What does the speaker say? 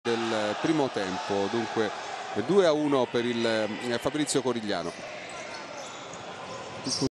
del primo tempo, dunque 2-1 per il Fabrizio Corigliano.